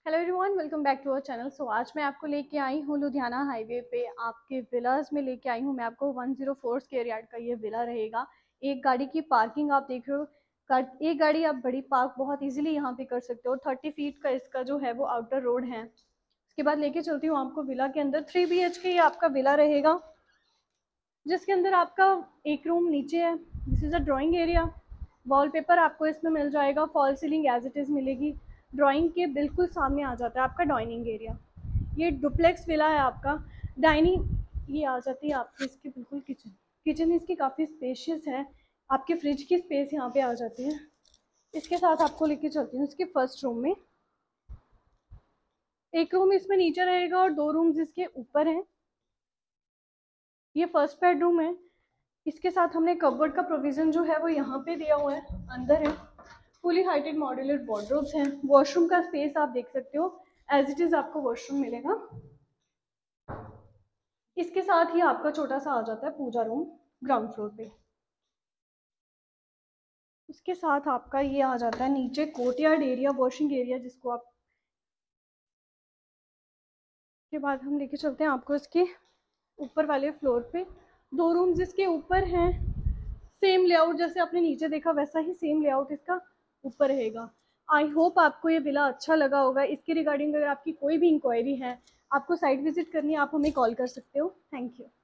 Hello everyone, welcome back to our channel. So आज मैं आपको लेके आई हूँ लुधियाना हाईवे पे आपके विलास में लेके आई हूँ। मैं आपको 104 स्क्वायर यार्ड का ये विला रहेगा। एक गाड़ी की पार्किंग आप देख रहे हो, एक गाड़ी आप बड़ी पार्क बहुत इजीली यहाँ पे कर सकते हो। 30 फीट का इसका जो है वो आउटर रोड है। उसके बाद लेके चलती हूँ आपको विला के अंदर। 3 BHK ये आपका विला रहेगा, जिसके अंदर आपका एक रूम नीचे है। This is a drawing area. Wallpaper आपको इसमें मिल जाएगा, fall ceiling as it is मिलेगी। ड्राइंग के बिल्कुल सामने आ जाता है आपका डाइनिंग एरिया। ये डुप्लेक्स विला है आपका। डाइनिंग ये आ जाती है आपकी इसकी बिल्कुल किचन। किचन इसकी काफ़ी स्पेशियस है। आपके फ्रिज की स्पेस यहाँ पे आ जाती है। इसके साथ आपको लेके चलती हूँ इसके फर्स्ट रूम में। एक रूम इसमें नीचे रहेगा और 2 रूम्स इसके ऊपर हैं। ये फर्स्ट बेडरूम है। इसके साथ हमने कबर्ड का प्रोविज़न जो है वो यहाँ पे दिया हुआ है, अंदर है। फुली हाइटेड मॉड्यूलर वार्डरोब्स हैं। वॉशरूम का स्पेस आप देख सकते हो, एज इट इज़ आपको वॉशरूम मिलेगा। इसके साथ ही आपका छोटा सा आ जाता है पूजा रूम ग्राउंड फ्लोर पे। इसके साथ आपका ये आ जाता है नीचे कोर्टयार्ड एरिया, वॉशिंग एरिया जिसको आप। के बाद हम लेके चलते हैं आपको इसके ऊपर वाले फ्लोर पे। 2 रूम्स इसके ऊपर हैं। सेम लेआउट जैसे आपने नीचे देखा वैसा ही सेम लेआउट इसका ऊपर रहेगा। आई होप आपको ये विला अच्छा लगा होगा। इसके रिगार्डिंग अगर आपकी कोई भी इंक्वायरी है, आपको साइट विजिट करनी है, आप हमें कॉल कर सकते हो। Thank you.